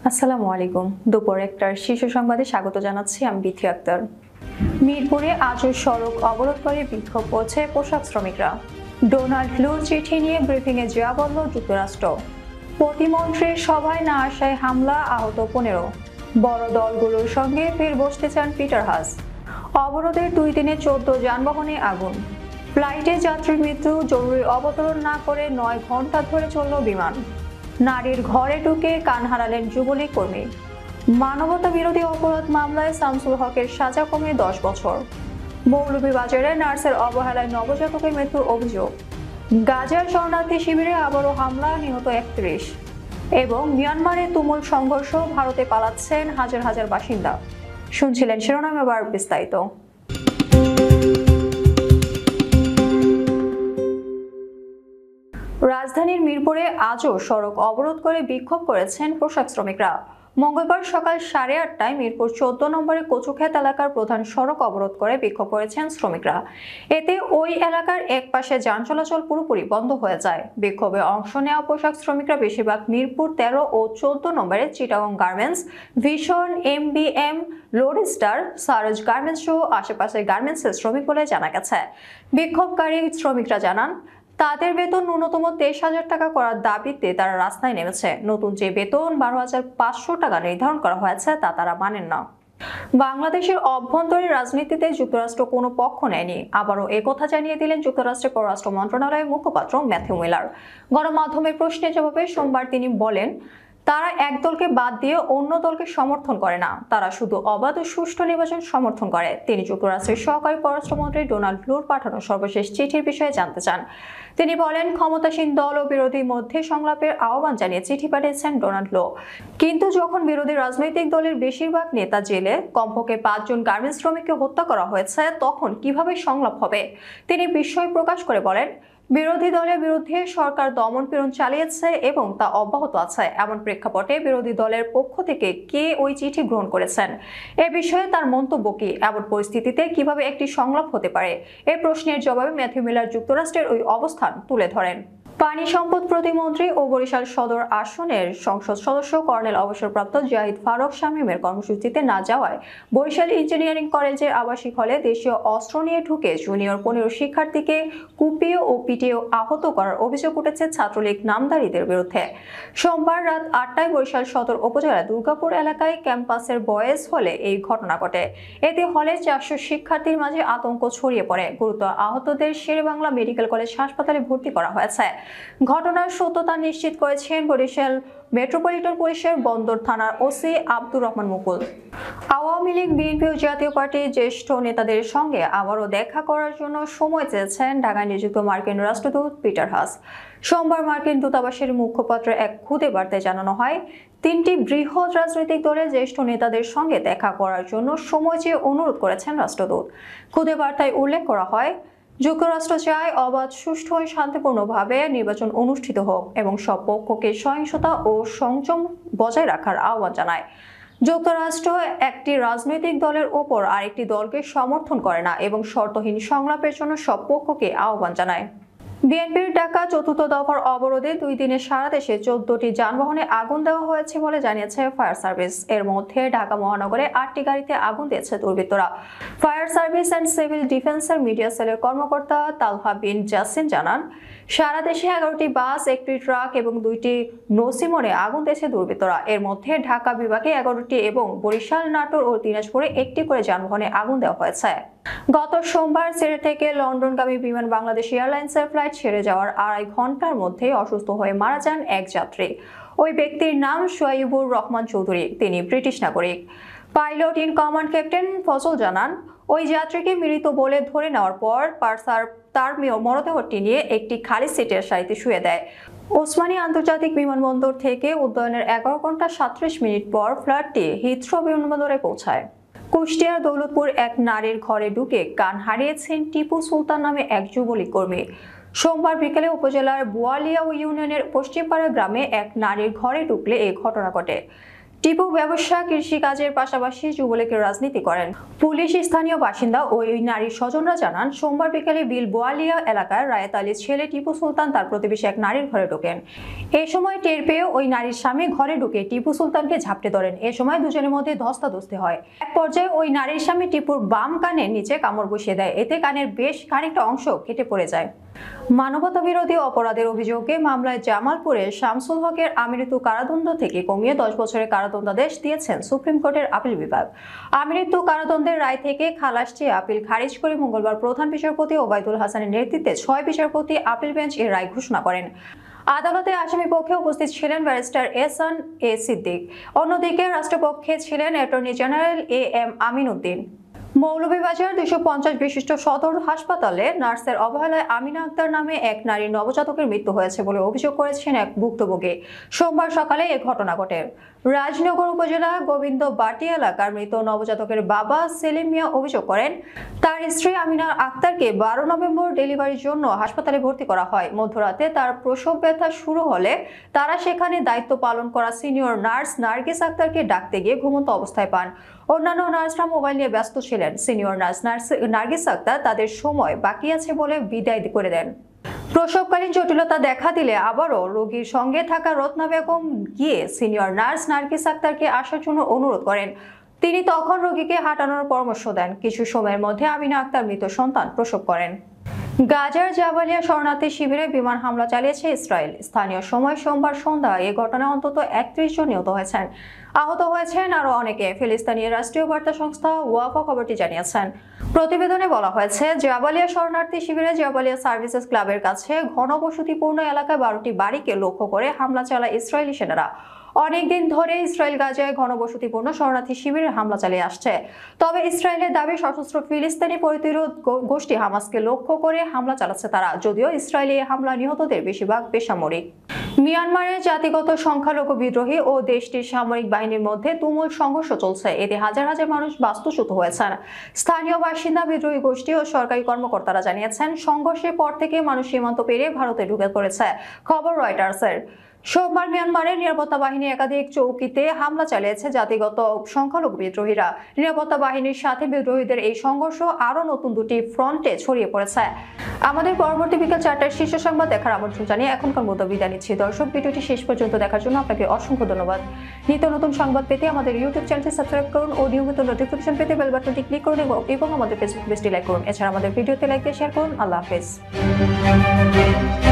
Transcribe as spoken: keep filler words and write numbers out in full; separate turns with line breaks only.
আসসালামু আলাইকুম। দুপুর একটার শীর্ষ সংবাদে স্বাগত জানাচ্ছি আমি বিথি আক্তার। মিরপুরে আজও সড়ক অবরোধ করে বিক্ষোভ করছে পোশাক শ্রমিকরা। ডোনাল্ড লুর চিঠি নিয়ে ব্রিফিংয়ে যা বলল যুক্তরাষ্ট্র। প্রতিমন্ত্রীর সভায় না আসায় হামলা, আহত পনেরো। বড় দলগুলোর সঙ্গে ফের বসতে চান পিটার হাস। অবরোধের দুই দিনে চোদ্দ যানবাহনে আগুন। ফ্লাইটে যাত্রীর মৃত্যু, জরুরি অবতরণ না করে নয় ঘন্টা ধরে চলল বিমান। নারীর ঘরে ঢুকে কান হারালেন যুবলীগ কর্মী। মানবতা বিরোধী অপরাধ মামলায় শামসুল হকের সাজা কমে দশ বছর। মৌলভীবাজারে নার্সের অবহেলায় নবজাতকের মৃত্যুর অভিযোগ। গাজার শরণার্থী শিবিরে আবারও হামলা, নিহত একত্রিশ। এবং মিয়ানমারে তুমুল সংঘর্ষ, ভারতে পালাচ্ছেন হাজার হাজার বাসিন্দা। শুনছিলেন শিরোনাম, এবার বিস্তারিত। রাজধানীর মিরপুরে আজও সড়ক অবরোধ করে বিক্ষোভ করেছেন পোশাক শ্রমিকরা। মঙ্গলবার সকাল সাড়ে আটটায় মিরপুর চোদ্দ নম্বরে কচুক্ষেত এলাকার প্রধান সড়ক অবরোধ করে বিক্ষোভ করেছেন শ্রমিকরা। এতে ওই এলাকার এক পাশে যান চলাচল পুরোপুরি বন্ধ হয়ে যায়। বিক্ষোভে অংশ নেওয়া পোশাক শ্রমিকরা বেশিরভাগ মিরপুর তেরো ও চোদ্দ নম্বরে Chittagong garments, Vision, M B M, Lodestar, সারজ গার্মেন্টস সহ আশেপাশের গার্মেন্টসের শ্রমিক বলে জানা গেছে। বিক্ষোভকারী শ্রমিকরা জানান, তাদের বেতন ন্যূনতম তেইশ হাজার টাকা করার দাবিতে তারা রাস্তায় নেমেছে। নতুন যে বেতন বারো হাজার পাঁচশো টাকা নির্ধারণ করা হয়েছে তা তারা মানেন না। বাংলাদেশের অভ্যন্তরীণ রাজনীতিতে যুক্তরাষ্ট্র কোনো পক্ষ নেয়নি, আবারও একথা জানিয়ে দিলেন যুক্তরাষ্ট্রের পররাষ্ট্র মন্ত্রণালয়ের মুখপাত্র ম্যাথিউ মিলার। গণমাধ্যমের প্রশ্নের জবাবে সোমবার তিনি বলেন, তারা এক দলকে বাদ দিয়ে অন্য দলকে সমর্থন করে না, তারা শুধু অবাধ ও সুষ্ঠু নির্বাচন সমর্থন করে। তিনি যুক্তরাষ্ট্রের সহকারী পররাষ্ট্রমন্ত্রী ডোনাল্ড লুর পাঠানো সর্বশেষ চিঠির বিষয়ে জানতে চান। তিনি বলেন, ক্ষমতাসীন দল ও বিরোধীর মধ্যে সংলাপের আহ্বান জানিয়ে চিঠি পাঠিয়েছেন ডোনাল্ড লো। কিন্তু যখন বিরোধী রাজনৈতিক দলের বেশিরভাগ নেতা জেলে, কমপক্ষে পাঁচজন গার্মেন্টস শ্রমিককে হত্যা করা হয়েছে, তখন কিভাবে সংলাপ হবে? তিনি বিস্ময় প্রকাশ করে বলেন, বিরোধী দলের বিরুদ্ধে সরকার দমন পীড়ন চালিয়েছে এবং তা অব্যাহত আছে। এমন প্রেক্ষাপটে বিরোধী দলের পক্ষ থেকে কে ওই চিঠি গ্রহণ করেছেন, এ বিষয়ে তার মন্তব্য কি? এমন পরিস্থিতিতে কিভাবে একটি সংলাপ হতে পারে? এই প্রশ্নের জবাবে ম্যাথিউ মিলার যুক্তরাষ্ট্রের ওই অবস্থান তুলে ধরেন। পানি সম্পদ প্রতিমন্ত্রী ও বরিশাল সদর আসনের সংসদ সদস্য কর্নেল অবসরপ্রাপ্ত জাহিদ ফারুক শামীমের কর্মসূচিতে না যাওয়ায় বরিশাল ইঞ্জিনিয়ারিং কলেজের আবাসিক হলে দেশীয় অস্ত্র নিয়ে ঢুকে জুনিয়র পনেরো শিক্ষার্থীকে কুপিয়ে ও পিটিয়ে আহত করার অভিযোগ উঠেছে ছাত্রলীগ নামধারীদের বিরুদ্ধে। সোমবার রাত আটটায় বরিশাল সদর উপজেলার দুর্গাপুর এলাকায় ক্যাম্পাসের বয়েজ হলে এই ঘটনা ঘটে। এতে হলে চারশো শিক্ষার্থীর মাঝে আতঙ্ক ছড়িয়ে পড়ে। গুরুতর আহতদের শেরেবাংলা মেডিকেল কলেজ হাসপাতালে ভর্তি করা হয়েছে। ঘটনার সত্যতা নিশ্চিত করেছেন বরিশাল মেট্রোপলিটন পুলিশের বন্দর থানার ওসি আব্দুর রহমান মুকুল। আওয়ামী লীগ, বিএনপি ও জাতীয় পার্টির জ্যেষ্ঠ নেতাদের সঙ্গে আবারও দেখা করার জন্য সময় চেয়েছেন ঢাকায় নিযুক্ত মার্কিন রাষ্ট্রদূত পিটার হাস। সোমবার মার্কিন দূতাবাসের মুখপাত্র এক খুদে বার্তায় জানানো হয়, তিনটি বৃহৎ রাজনৈতিক দলের জ্যেষ্ঠ নেতাদের সঙ্গে দেখা করার জন্য সময় চেয়ে অনুরোধ করেছেন রাষ্ট্রদূত। খুদে বার্তায় উল্লেখ করা হয়, যুক্তরাষ্ট্র চায় অবাধ, সুষ্ঠু ও শান্তিপূর্ণভাবে নির্বাচন অনুষ্ঠিত হোক এবং সব পক্ষকে সহিংসতা ও সংযম বজায় রাখার আহ্বান জানায়। যুক্তরাষ্ট্র একটি রাজনৈতিক দলের ওপর আরেকটি দলকে সমর্থন করে না এবং শর্তহীন সংলাপের জন্য সব পক্ষকে আহ্বান জানায়। বিএনপির ডাকা চতুর্থ দফার অবরোধে দুই দিনে সারা দেশে চোদ্দটি যানবাহনে আগুন দেওয়া হয়েছে বলে জানিয়েছে ফায়ার সার্ভিস। এর মধ্যে ঢাকা মহানগরে আটটি গাড়িতে আগুন দিয়েছে দুর্বৃত্তরা। ফায়ার সার্ভিস অ্যান্ড সিভিল ডিফেন্সের মিডিয়া সেলের কর্মকর্তা তালহা বিন জাসিন জানান, সারা দেশে এগারোটি বাস, একটি ট্রাক এবং দুইটি নসিমনে আগুন দিয়েছে দুর্বৃত্তরা। এর মধ্যে ঢাকা বিভাগে এগারোটি এবং বরিশাল, নাটোর ও দিনাজপুরে একটি করে যানবাহনে আগুন দেওয়া হয়েছে। গত সোমবার সিলেট থেকে লন্ডনগামী বিমান বাংলাদেশ এয়ারলাইন্সের ফ্লাইট ছেড়ে যাওয়ার আড়াই ঘন্টার মধ্যে অসুস্থ হয়ে মারা যান এক যাত্রী। ওই ব্যক্তির নাম সোয়াইবুর রহমান চৌধুরী। তিনি ব্রিটিশ নাগরিক। Pilot in command captain Fazal জানান, ওই যাত্রীকে মৃত বলে ধরে নেওয়ার পর পার্সার তার মরদেহটি নিয়ে একটি খালি সিটের সারিতে শুয়ে দেয়। ওসমানী আন্তর্জাতিক বিমানবন্দর থেকে উড্ডয়নের এগারো ঘন্টা সাতত্রিশ মিনিট পর ফ্লাইটটি হিথ্রো বিমানবন্দরে পৌঁছায়। কুষ্টিয়ার দৌলতপুর এক নারীর ঘরে ঢুকে কান হারিয়েছেন টিপু সুলতান নামে এক যুবলীগ কর্মী। সোমবার বিকেলে উপজেলার বোয়ালিয়া ইউনিয়নের পশ্চিমপাড়া গ্রামে এক নারীর ঘরে ঢুকলে এই ঘটনা ঘটে। টিপু ব্যবসা কৃষিকাজের পাশাপাশি যুবলীগের রাজনীতি করেন। পুলিশ স্থানীয় বাসিন্দা ও ওই নারীর স্বজনরা জানান, সোমবার বিকেলে বিল বোয়ালিয়া এলাকার রায়েত আলীর ছেলে টিপু সুলতান তার প্রতিবেশী এক নারীর ঘরে ঢোকেন। এ সময় টের পেয়ে ওই নারীর স্বামী ঘরে ঢুকে টিপু সুলতানকে ঝাপটে ধরেন। এ সময় দুজনের মধ্যে ধস্তাধস্তি হয়। এক পর্যায়ে ওই নারীর স্বামী টিপুর বাম কানের নিচে কামড় বসিয়ে দেয়। এতে কানের বেশ খানিকটা অংশ কেটে পড়ে যায়। মানবতা বিরোধী অপরাধের অভিযোগে মামলায় জামালপুরের শামসুল হকের আমৃত্যু কারাদণ্ড থেকে কমিয়ে দশ বছরের কারাদণ্ডাদেশ দিয়েছেন সুপ্রিম কোর্টের আপিল বিভাগ। আমৃত্যু কারাদণ্ডের রায় থেকে খালাস চেয়ে আপিল খারিজ করে মঙ্গলবার প্রধান বিচারপতি ওবায়দুল হাসানের নেতৃত্বে ছয় বিচারপতি আপিল বেঞ্চ এর রায় ঘোষণা করেন। আদালতে আসামি পক্ষে উপস্থিত ছিলেন ব্যারিস্টার এহসান এ সিদ্দিক। অন্যদিকে রাষ্ট্রপক্ষে ছিলেন attorney general A M Amin Uddin. Moulvibazar দুইশো পঞ্চাশ বিশিষ্ট সদর হাসপাতালে নার্সের অবহেলায় আমিনা আক্তার নামে এক নারীর নবজাতকের মৃত্যু হয়েছে বলে অভিযোগ করেছেন এক ভুক্তভোগী। সোমবার সকালে এ ঘটনা ঘটে। রাজনগর উপজেলা গোবিন্দ বাটি এলাকার মৃত নবজাতকের বাবা সেলিম মিয়া অভিযোগ করেন, তার স্ত্রী আমিনা আক্তারকে বারো নভেম্বর ডেলিভারির জন্য হাসপাতালে ভর্তি করা হয়। মধ্যরাতে তার প্রসব ব্যথা শুরু হলে তারা সেখানে দায়িত্ব পালন করা সিনিয়র নার্স নার্গিস আক্তারকে ডাকতে গিয়ে ঘুমন্ত অবস্থায় পান। অন্যান্য নার্সরা মোবাইল নিয়ে ব্যস্ত ছিলেন। সিনিয়র নার্স নার্গিস আক্তার তাদের সময় বাকি আছে বলে বিদায় করে দেন। প্রসবকালীন জটিলতা দেখা দিলে আবারও রোগীর সঙ্গে থাকা রত্না বেগম গিয়ে সিনিয়র নার্স নার্গিস আক্তারকে আসার জন্য অনুরোধ করেন। তিনি তখন রোগীকে হাঁটানোর পরামর্শ দেন। কিছু সময়ের মধ্যে আমিনা আক্তার মৃত সন্তান প্রসব করেন। গাজার জাবালিয়া শরণার্থী শিবিরে বিমান হামলা চালিয়েছে ইসরায়েল। স্থানীয় সময় সোমবার সন্ধ্যায় এ ঘটনায় অন্তত একত্রিশ জন নিহত হয়েছেন। আহত হয়েছেন আরো অনেকে। ফিলিস্তিনি রাষ্ট্রীয় বার্তা সংস্থা ওয়াফা খবরটি জানিয়েছেন। প্রতিবেদনে বলা হয়েছে, জাবালিয়া শরণার্থী শিবিরে জাবালিয়া সার্ভিসেস ক্লাবের কাছে ঘনবসতিপূর্ণ এলাকায় বারোটি বাড়িকে লক্ষ্য করে হামলা চালায় ইসরায়েলি সেনারা। অনেকদিন ধরে ইসরায়েল গাজায় ঘনবসতিপূর্ণ শরণার্থী শিবিরে হামলা চালিয়ে আসছে। তবে ইসরায়েলের দাবি, সশস্ত্র ফিলিস্তিনি প্রতিরোধ গোষ্ঠী হামাসকে লক্ষ্য করে হামলা চালাচ্ছে তারা। যদিও ইসরায়েলি হামলা নিহতদের বেশিরভাগ বেসামরিক। মিয়ানমারের জাতিগত সংখ্যালঘু বিদ্রোহী ও দেশটির সামরিক বাহিনীর মধ্যে তুমুল সংঘর্ষ চলছে। এতে হাজার হাজার মানুষ বাস্তুচ্যুত হয়েছেন। স্থানীয় বাসিন্দা, বিদ্রোহী গোষ্ঠী ও সরকারি কর্মকর্তারা জানিয়েছেন, সংঘর্ষের পর থেকে মানুষ সীমান্ত পেরিয়ে ভারতে ঢুকে পড়েছে। খবর রয়টার্সের। সোমবার মিয়ানমারের নিরাপত্তা বাহিনী একাধিক চৌকিতে হামলা চালিয়েছে জাতিগত সংখ্যালঘু বিদ্রোহীরা। নিরাপত্তা বাহিনীর সাথে বিদ্রোহীদের এই সংঘর্ষ আরো নতুন দুটি ফ্রন্টে ছড়িয়ে পড়েছে। আমাদের পরবর্তী বিকেল চারটার শীর্ষ সংবাদ দেখার আমন্ত্রণ জানিয়ে এখনকার মতো বিদায় নিচ্ছি। দর্শক, ভিডিওটি শেষ পর্যন্ত দেখার জন্য আপনাকে অসংখ্য ধন্যবাদ। নিত্য নতুন সংবাদ পেতে আমাদের ইউটিউব চ্যানেলটি সাবস্ক্রাইব করুন ও নিয়মিত নোটিফিকেশন পেতে বেল বাটনটি ক্লিক করুন এবং আমাদের ফেসবুক পেজটি লাইক করুন। এছাড়া আমাদের ভিডিওতে লাইক দিয়ে শেয়ার করুন। আল্লাহ হাফেজ।